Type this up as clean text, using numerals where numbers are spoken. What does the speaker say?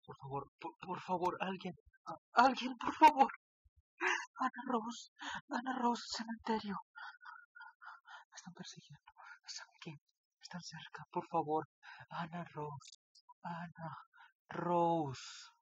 Por favor, alguien, alguien, por favor. Ana Rose, cementerio. Me están persiguiendo. Están aquí, están cerca, por favor. Ana Rose, Ana Rose.